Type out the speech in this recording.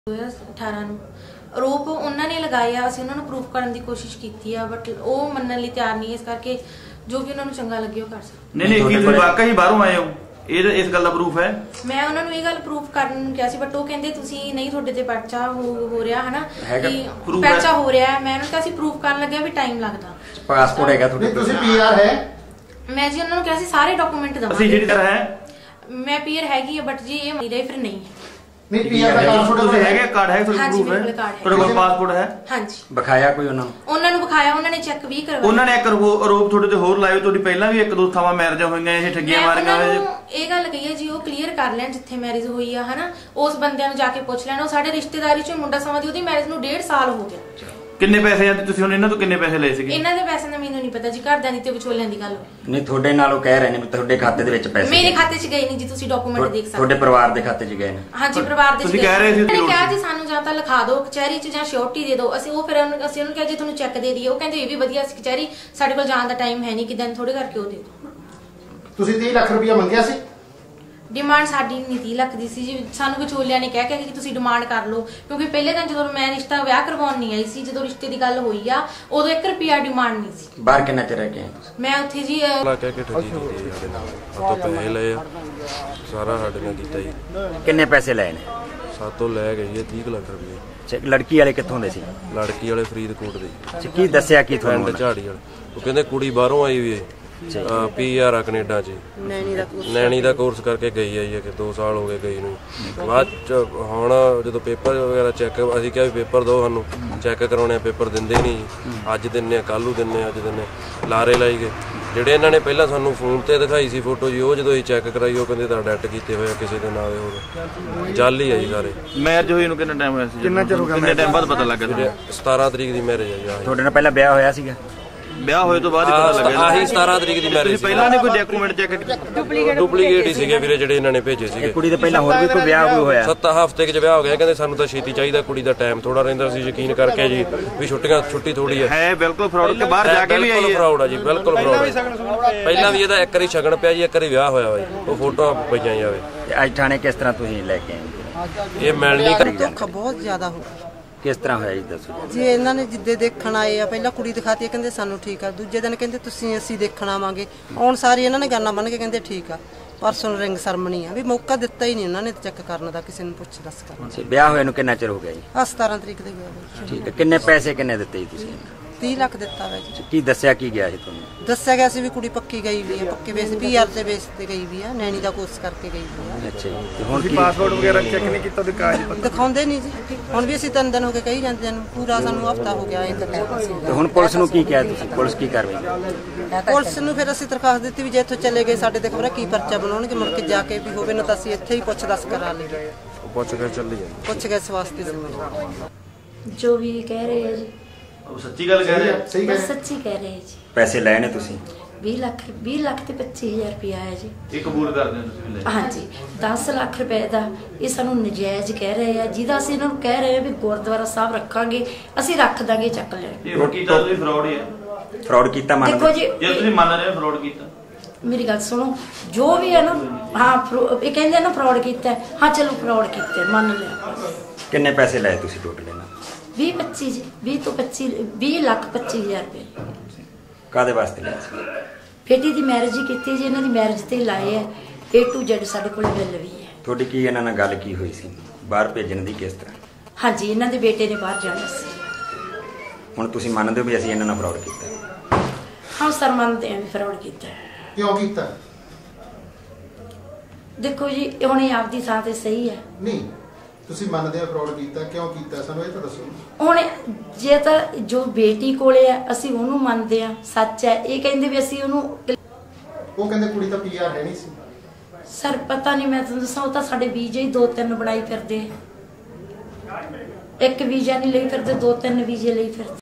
2018 ਨੂੰ ਆਰੋਪ ਉਹਨਾਂ ਨੇ ਲਗਾਏ ਆ। ਅਸੀਂ ਉਹਨਾਂ ਨੂੰ ਪ੍ਰੂਫ ਕਰਨ ਦੀ ਕੋਸ਼ਿਸ਼ ਕੀਤੀ ਆ, ਬਟ ਉਹ ਮੰਨਣ ਲਈ ਤਿਆਰ ਨਹੀਂ। ਇਸ ਕਰਕੇ ਜੋ ਵੀ ਉਹਨਾਂ ਨੂੰ ਚੰਗਾ ਲੱਗੇ ਉਹ ਕਰ ਸਕਦੇ। ਨਹੀਂ ਕੀ ਤੁਸੀਂ ਵਾਕਈ ਬਾਹਰੋਂ ਆਏ ਹੋ? ਇਹ ਇਸ ਗੱਲ ਦਾ ਪ੍ਰੂਫ ਹੈ। ਮੈਂ ਉਹਨਾਂ ਨੂੰ ਇਹ ਗੱਲ ਪ੍ਰੂਫ ਕਰਨ ਨੂੰ ਕਿਹਾ ਸੀ, ਬਟ ਉਹ ਕਹਿੰਦੇ ਤੁਸੀਂ ਨਹੀਂ, ਤੁਹਾਡੇ ਤੇ ਪਰਚਾ ਹੋ ਰਿਹਾ ਹੈ ਨਾ, ਪਰਚਾ ਹੋ ਰਿਹਾ। ਮੈਂ ਉਹਨਾਂ ਨੂੰ ਕਿਹਾ ਸੀ ਪ੍ਰੂਫ ਕਰਨ ਲੱਗਿਆ ਵੀ ਟਾਈਮ ਲੱਗਦਾ। ਪਾਸਪੋਰਟ ਹੈਗਾ ਤੁਹਾਡੇ? ਤੁਸੀਂ ਪੀਆਰ ਹੈ? ਮੈਂ ਜੀ ਉਹਨਾਂ ਨੂੰ ਕਿਹਾ ਸੀ ਸਾਰੇ ਡਾਕੂਮੈਂਟ ਦਵਾਂਗੇ। ਅਸੀਂ ਜਿਹੜੀ ਤਰ੍ਹਾਂ ਹੈ ਮੈਂ ਪੀਆਰ ਹੈਗੀ ਆ, ਬਟ ਜੀ ਇਹ ਮੇਰੇ ਫਿਰ ਨਹੀਂ ਹੈ। ਨਹੀਂ ਪੀਆਰ ਦਾ ਤੁਸੀਂ ਹੈਗੇ ਕਾਰਡ ਹੈ? ਤੁਹਾਡੇ ਪ੍ਰੂਫ ਹੈ? ਤੁਹਾਡੇ ਕੋਲ ਪਾਸਪੋਰਟ ਹੈ? ਹਾਂਜੀ। ਵਿਖਾਇਆ ਕੋਈ ਉਹਨਾਂ ਨੂੰ ਵਿਖਾਇਆ, ਉਹਨਾਂ ਨੇ ਚੈੱਕ ਵੀ ਕਰਵਾਇਆ। ਉਹਨਾਂ ਨੇ ਇੱਕ ਆਰੋਪ ਤੁਹਾਡੇ ਤੇ ਹੋਰ ਲਾਏ। ਤੁਹਾਡੀ ਪਹਿਲਾਂ ਵੀ ਇੱਕ ਦੋ ਥਾਵਾਂ ਮੈਰਿਜਾਂ ਹੋਈਆਂ, ਇਹ ਠੱਗੀਆਂ ਮਾਰੀਆਂ ਹੋਈਆਂ। ਇਹ ਗੱਲ ਕਹੀ ਹੈ ਜੀ, ਉਹ ਕਲੀਅਰ ਕਰ ਲੈਣ ਜਿੱਥੇ ਮੈਰਿਜ ਹੋਈ ਆ ਹਨਾ, ਉਸ ਬੰਦਿਆਂ ਨੂੰ ਜਾ ਕੇ ਪੁੱਛ ਲੈਣ। ਉਹ ਸਾਡੇ ਰਿਸ਼ਤੇਦਾਰੀ ਚੋਂ ਮੁੰਡਾ ਸਮਝਦੀ, ਉਹਦੀ ਮੈਰਿਜ ਨੂੰ 1.5 ਸਾਲ ਹੋ ਗਿਆ। ਕਿੰਨੇ ਪੈਸੇ ਆ? ਤੁਸੀਂ ਹੁਣ ਇਹਨਾਂ ਤੋਂ ਕਿੰਨੇ ਪੈਸੇ ਲਏ ਸੀਗੇ? ਇਹਨਾਂ ਦੇ ਪੈਸੇ ਦਾ ਮੈਨੂੰ ਨਹੀਂ ਪਤਾ ਜੀ, ਘਰਦਿਆਂ ਦੀ ਤੇ ਵਿਚੋਲਿਆਂ ਦੀ ਗੱਲ। ਨਹੀਂ ਤੁਹਾਡੇ ਨਾਲ ਉਹ ਕਹਿ ਰਹੇ ਨੇ ਵੀ ਤੁਹਾਡੇ ਖਾਤੇ ਦੇ ਵਿੱਚ ਪੈਸੇ? ਮੇਰੇ ਖਾਤੇ 'ਚ ਗਏ ਨਹੀਂ ਜੀ, ਤੁਸੀਂ ਡਾਕੂਮੈਂਟ ਦੇਖ ਸਕਦੇ। ਤੁਹਾਡੇ ਪਰਿਵਾਰ ਦੇ ਖਾਤੇ 'ਚ ਗਏ ਨੇ? ਹਾਂਜੀ, ਪਰਿਵਾਰ ਦੇ। ਤੁਸੀਂ ਕਹਿ ਰਹੇ ਸੀ ਕਿਹਾ ਜੀ ਸਾਨੂੰ ਜਾਂ ਤਾਂ ਲਿਖਾ ਦਿਓ ਕਚਹਿਰੀ 'ਚ ਜਾਂ ਸ਼ੋਰਟੀ ਦੇ ਦਿਓ। ਅਸੀਂ ਉਹਨੂੰ ਕਿਹਾ ਜੀ ਤੁਹਾਨੂੰ ਚੈੱਕ ਦੇ ਦਈਏ। ਉਹ ਕਹਿੰਦੇ ਇਹ ਵੀ ਵਧੀਆ ਸੀ, ਕਚਹਿਰੀ ਸਾਡੇ ਕੋਲ ਜਾਣ ਦਾ ਟਾਈਮ ਹੈ ਨਹੀਂ, ਕਿ ਦਿਨ ਥੋੜੇ ਕਰਕੇ ਉਹ ਦੇ ਦਿਓ। ਤੁਸੀਂ 30 ਲੱਖ ਰੁਪਇਆ ਮੰਗਿਆ ਸੀ? ਡਿਮਾਂਡ ਸਾਡੀ ਨਹੀਂ 30 ਲੱਖ ਦੀ ਸੀ ਜੀ। ਸਾਨੂੰ ਵਿਚੋਲਿਆਂ ਨੇ ਕਹਿ ਕਿ ਤੁਸੀਂ ਡਿਮਾਂਡ ਕਰ ਲਓ, ਕਿਉਂਕਿ ਪਹਿਲੇ ਦਿਨ ਜਦੋਂ ਮੈਂ ਵਿਆਹ ਕਰਵਾਉਣ ਨਹੀਂ ਆਈ ਸੀ, ਜਦੋਂ ਰਿਸ਼ਤੇ ਦੀ ਗੱਲ ਹੋਈ ਆ, ਉਦੋਂ 1 ਰੁਪਿਆ ਡਿਮਾਂਡ ਨਹੀਂ ਸੀ। ਬਾਹਰ ਕਿੰਨਾ ਚਿਰ ਰਹਿ ਕੇ ਆਏ ਤੁਸੀਂ? ਮੈਂ ਉੱਥੇ ਜੀ ਕਹਿ ਕੇ ਠੱਗੀ ਕੀਤੀ ਸਾਡੇ ਨਾਲ। ਸਾਤੋਂ ਪੈਸੇ ਲਏ ਆ, ਸਾਰਾ ਸਾਡੇ ਨਾਲ ਕੀਤਾ ਜੀ। ਕਿੰਨੇ ਪੈਸੇ ਲਏ ਨੇ? ਸਾਤੋਂ ਲੈ ਗਈ ਹੈ 30 ਲੱਖ ਰੁਪਏ। ਲੜਕੀ ਵਾਲੇ ਕਿੱਥੋਂ ਦੇ ਸੀ? ਲੜਕੀ ਵਾਲੇ ਫਰੀਦਕੋਟ ਦੇ। ਕੀ ਦੱਸਿਆ ਕੀ ਤੁਹਾਨੂੰ? ਪਿੰਡ ਝਾੜੀ ਵਾਲੇ। ਉਹ ਕਹਿੰਦੇ ਕੁੜੀ ਬਾਹਰੋਂ ਆਈ ਵੀ ਹੈ, ਪੀਆਰ ਆ ਕੈਨੇਡਾ 'ਚ, ਨੈਣੀ ਦਾ ਕੋਰਸ ਕਰਕੇ ਗਈ ਹੈ ਜੀ। 2 ਸਾਲ ਹੋ ਗਏ ਗਈ ਨੂੰ। ਬਾਅਦ ਚ ਹੁਣ ਜਦੋਂ ਪੇਪਰ ਵਗੈਰਾ ਚੈੱਕ, ਅਸੀਂ ਕਿਹਾ ਵੀ ਪੇਪਰ ਦਿਓ, ਸਾਨੂੰ ਚੈੱਕ ਕਰਾਉਣੇ। ਪੇਪਰ ਦਿੰਦੇ ਨਹੀਂ ਜੀ। ਅੱਜ ਦਿੰਦੇ ਆ, ਕੱਲ੍ਹ ਨੂੰ ਦਿੰਦੇ, ਅੱਜ ਦਿੰਦੇ। ਲਾਰੇ ਲਾਈ ਗਏ। ਜਿਹੜੇ ਇਹਨਾਂ ਨੇ ਪਹਿਲਾਂ ਸਾਨੂੰ ਫੋਨ ਤੇ ਦਿਖਾਈ ਸੀ ਫੋਟੋ ਜੀ, ਉਹ ਜਦੋਂ ਅਸੀਂ ਚੈੱਕ ਕਰਾਈ, ਉਹ ਕਹਿੰਦੇ ਤਾਂ ਡੈਟ ਕੀਤੇ ਹੋਏ ਕਿਸੇ ਦੇ ਨਾਂ ਦੇ। ਹੋਰ ਜਾਲੀ ਆ ਜੀ ਸਾਰੇ। ਮੈਰਿਜ ਹੋਈ ਨੂੰ ਕਿੰਨਾ ਟਾਈਮ ਹੋਇਆ ਸੀ? ਕਿੰਨਾ ਚਿਰ ਹੋ ਗਿਆ? ਕਿੰਨੇ ਟਾਈਮ ਬਾਅਦ ਪਤਾ ਲੱਗਾ? 17 ਤਰੀਕ ਦੀ ਮੈਰਿਜ ਆ ਜੀ। ਤੁਹਾਡੇ ਨਾਲ ਪਹਿਲਾਂ ਵਿਆਹ ਹੋਇਆ ਸੀਗਾ? ਵਿਆਹ ਹੋਏ ਤੋਂ ਬਾਅਦ ਹੀ ਪਤਾ ਲੱਗਿਆ। ਆਹੀ 17 ਤਰੀਕ ਦੀ ਮੈਰਿਜ ਸੀ। ਪਹਿਲਾਂ ਨੇ ਕੋਈ ਡਾਕੂਮੈਂਟ ਚੈੱਕ ਕੀਤੇ? ਡੁਪਲੀਕੇਟ ਹੀ ਸੀਗੇ ਵੀਰੇ ਜਿਹੜੇ ਇਹਨਾਂ ਨੇ ਭੇਜੇ ਸੀਗੇ। ਕੁੜੀ ਦੇ ਪਹਿਲਾਂ ਹੋਰ ਵੀ ਕੋਈ ਵਿਆਹ ਹੋਇਆ? 7 ਹਫ਼ਤੇ 'ਚ ਵਿਆਹ ਹੋ ਗਿਆ। ਕਹਿੰਦੇ ਸਾਨੂੰ ਤਾਂ ਛੇਤੀ ਚਾਹੀਦਾ, ਕੁੜੀ ਦਾ ਟਾਈਮ ਥੋੜਾ ਰਹਿੰਦਾ ਸੀ। ਯਕੀਨ ਕਰਕੇ ਜੀ ਵੀ ਛੁੱਟੀ ਥੋੜੀ ਹੈ। ਬਿਲਕੁਲ ਫਰਾਡ ਕੇ ਬਾਹਰ ਜਾ ਕੇ ਵੀ ਆਈ ਹੈ। ਫਰਾਡ ਆ ਜੀ, ਬਿਲਕੁਲ ਫਰਾਡ। ਪਹਿਲਾਂ ਵੀ ਇਹਦਾ 1 ਵਾਰੀ ਸ਼ਗਨ ਪਿਆ ਜੀ, 1 ਵਾਰੀ ਵਿਆਹ ਹੋਇਆ ਵਾ ਜੀ। ਉਹ ਫੋਟੋਆਂ ਪਈਆਂ ਜਾਵੇ। ਅੱਜ ਥਾਣੇ ਕਿਸ ਤਰ੍ਹਾਂ ਤੁਸੀਂ ਲੈ ਕੇ ਆਏ? ਇਹ ਮਿਲਣੀ ਧੋਖਾ ਬਹੁਤ ਜ਼ਿਆਦਾ ਹੋ ਗਿਆ। ਕਿਸ ਤਰ੍ਹਾਂ ਹੋਇਆ ਜੀ ਦੱਸੋ ਜੀ। ਇਹਨਾਂ ਨੇ ਜਿੱਦੇ ਦੇਖਣ ਆਏ ਆ, ਪਹਿਲਾਂ ਕੁੜੀ ਦਿਖਾਤੀ, ਕਹਿੰਦੇ ਸਾਨੂੰ ਠੀਕ ਆ। ਦੂਜੇ ਦਿਨ ਕਹਿੰਦੇ ਅਸੀਂ ਦੇਖਣ ਆਵਾਂਗੇ। ਆਉਣ ਸਾਰੀ ਇਹਨਾਂ ਨੇ ਗਾਨਾ ਬੰਨ ਕੇ ਕਹਿੰਦੇ ਠੀਕ ਆ, ਪਰਸੋਂ ਰਿੰਗ ਸਰਮਣੀ ਆ। ਵੀ ਮੌਕਾ ਦਿੱਤਾ ਹੀ ਨਹੀਂ ਉਹਨਾਂ ਨੇ ਚੈੱਕ ਕਰਨ ਦਾ, ਕਿਸੇ ਨੂੰ ਪੁੱਛ ਦੱਸ ਕਰਨ। ਵਿਆਹ ਹੋਏ ਨੂੰ ਕਿੰਨਾ ਚਿਰ ਹੋ ਗਿਆ ਜੀ? 17 ਤਰੀਕ ਦੇ ਗਿਆ। ਠੀਕ ਹੈ। ਕਿੰਨੇ ਪੈਸੇ ਕਿੰਨੇ ਦਿੱਤੇ ਜੀ ਤੁਸੀਂ? 30 ਲੱਖ ਦਿੱਤਾ ਵਾ ਜੀ। ਕੀ ਦੱਸਿਆ ਕੀ ਗਿਆ ਸੀ ਤੁਹਾਨੂੰ? ਦੱਸਿਆ ਗਿਆ ਸੀ ਵੀ ਕੁੜੀ ਪੱਕੀ ਗਈ ਵੀ ਆ, ਪੱਕੇ ਬੇਸ ਪੀਆਰ ਤੇ ਬੇਸ ਤੇ ਗਈ ਵੀ ਆ, ਨੈਣੀ ਦਾ ਕੋਰਸ ਕਰਕੇ ਗਈ ਵੀ ਆ। ਅੱਛਾ ਜੀ। ਤੇ ਹੁਣ ਪਾਸਪੋਰਟ ਵਗੈਰਾ ਚੈੱਕ ਨਹੀਂ ਕੀਤਾ? ਦਿਖਾਉਂਦੇ ਨਹੀਂ ਜੀ। ਹੁਣ ਵੀ ਅਸੀਂ 3 ਦਿਨ ਹੋ ਗਏ ਕਹੀ ਜਾਂਦੇ ਨੂੰ, ਪੂਰਾ ਸਾਨੂੰ ਹਫਤਾ ਹੋ ਗਿਆ। ਤੇ ਹੁਣ ਪੁਲਿਸ ਨੂੰ ਕੀ ਕਿਹਾ ਤੁਸੀਂ? ਪੁਲਿਸ ਕੀ ਕਾਰਵਾਈ? ਪੁਲਿਸ ਨੂੰ ਫਿਰ ਅਸੀਂ ਦਰਖਾਸਤ ਦਿੱਤੀ ਵੀ ਜੇ ਇੱਥੋਂ ਚਲੇ ਗਏ ਸਾਡੇ ਤੇ ਖਬਰ ਕੀ ਪਰਚਾ ਬਣਾਉਣਗੇ, ਮੁੜ ਕੇ ਜਾ ਕੇ ਵੀ ਹੋਵੇ ਨਾ ਤਾਂ ਅਸੀਂ ਇੱਥੇ ਹੀ ਪੁੱਛ ਦੱਸ ਕਰਾ ਲਈਏ। ਪੁੱਛ ਕੇ ਚੱਲੀ ਜਾਂਦੀ। ਪੁੱਛ ਗਏ ਇਸ ਵਾਸਤੇ ਜੋ ਵੀ ਕਹਿ ਰਹੇ ਆ ਜੀ, ਸੱਚੀ ਗੱਲ ਕਹਿ ਰਹੇ ਆ? ਸਹੀ ਬਸ ਸੱਚੀ ਕਹਿ ਰਹੇ ਜੀ। ਪੈਸੇ ਲਏ ਨੇ ਤੁਸੀਂ? 20 ਲੱਖ ਤੇ 25,000 ਰੁਪਇਆ ਹੈ ਜੀ। ਇਹ ਕਬੂਲ ਕਰਦੇ ਹੋ ਤੁਸੀਂ ਵੀ? ਹਾਂਜੀ। 10 ਲੱਖ ਰੁਪਏ ਦਾ ਇਹ ਸਾਨੂੰ ਨਜਾਇਜ਼ ਕਹਿ ਰਹੇ ਆ, ਜਿਹਦਾ ਅਸੀਂ ਇਹਨਾਂ ਨੂੰ ਕਹਿ ਰਹੇ ਆ ਵੀ ਗੁਰਦੁਆਰਾ ਸਾਹਿਬ ਰੱਖਾਂਗੇ, ਅਸੀਂ ਰੱਖ ਦਾਂਗੇ, ਚੱਕ ਲੈਣ। ਇਹ ਕੀਤਾ ਤੁਸੀਂ ਫਰਾਡ ਹੀ ਹੈ। ਫਰਾਡ ਕੀਤਾ ਮੰਨਦੇ? ਦੇਖੋ ਜੀ, ਜੇ ਤੁਸੀਂ ਮੰਨ ਰਹੇ ਹੋ ਫਰਾਡ ਕੀਤਾ, ਮੇਰੀ ਗੱਲ ਸੁਣੋ। ਜੋ ਵੀ ਹੈ ਨਾ, ਹਾਂ ਇਹ ਕਹਿੰਦੇ ਨਾ ਫਰਾਡ ਕੀਤਾ, ਹਾਂ ਚਲੋ ਫਰਾਡ ਕੀਤਾ, ਮੰਨ ਲਿਆ। ਕਿੰਨੇ ਪੈਸੇ ਲਏ ਤੁਸੀਂ ਟੋਟਲ ਇਹਨਾਂ? 20 ਜੀ। 20 ਤੋਂ 20 ਲੱਖ 25,000 ਰੁਪਏ। ਕਾਹਦੇ ਵਾਸਤੇ ਲਏ ਸੀ? ਬੇਟੀ ਦੀ ਮੈਰਿਜ ਹੀ ਕੀਤੀ ਜੀ, ਇਹਨਾਂ ਦੀ ਮੈਰਿਜ ਤੇ ਲਾਏ ਆ। A to Z ਸਾਡੇ ਕੋਲ ਬਿੱਲ ਵੀ ਹੈ। ਤੁਹਾਡੀ ਕੀ ਇਹਨਾਂ ਨਾਲ ਗੱਲ ਕੀ ਹੋਈ ਸੀ ਬਾਹਰ ਭੇਜਣ ਦੀ, ਕਿਸ ਤਰ੍ਹਾਂ? ਹਾਂਜੀ, ਇਹਨਾਂ ਦੇ ਬੇਟੇ ਨੇ ਬਾਹਰ ਜਾਣਾ ਸੀ। ਹੁਣ ਤੁਸੀਂ ਮੰਨਦੇ ਹੋ ਵੀ ਅਸੀਂ ਇਹਨਾਂ ਨਾਲ ਫਰਾਡ ਕੀਤਾ? ਹਾਂ ਸਰ, ਮੰਨਦੇ ਆ ਵੀ ਫਰਾਡ ਕੀਤਾ। ਕਿਉਂ ਕੀਤਾ? ਦੇਖੋ ਜੀ, ਹੁਣ ਇਹ ਆਪਦੀ ਥਾਂ ਤੇ ਸਹੀ ਹੈ। ਨਹੀਂ, ਤੁਸੀਂ ਮੰਨਦੇ ਆ ਫਰਾਡ ਕੀਤਾ, ਕਿਉਂ ਕੀਤਾ? ਸਾਨੂੰ ਇਹ ਤਾਂ ਦੱਸੋ। ਹੁਣ ਜੇ ਤਾਂ ਜੋ ਬੇਟੀ ਕੋਲੇ ਆ, ਅਸੀਂ ਉਹਨੂੰ ਮੰਨਦੇ ਆ, ਸੱਚ ਹੈ। ਇਹ ਕਹਿੰਦੇ ਵੀ ਅਸੀਂ ਉਹਨੂੰ, ਉਹ ਕਹਿੰਦੇ ਕੁੜੀ ਤਾਂ ਪੀਆਰ ਹੈ ਨਹੀਂ ਸੀ। ਸਰ ਪਤਾ ਨਹੀਂ, ਮੈਂ ਤੁਹਾਨੂੰ ਦੱਸਾਂ, ਉਹ ਤਾਂ ਸਾਡੇ ਵੀਜ਼ੇ ਹੀ 2-3 ਬਣਾਈ ਫਿਰਦੇ। 1 ਵੀਜ਼ਾ ਨਹੀਂ ਲਈ ਫਿਰਦੇ, 2-3 ਵੀਜ਼ੇ ਲਈ ਫਿਰਦੇ।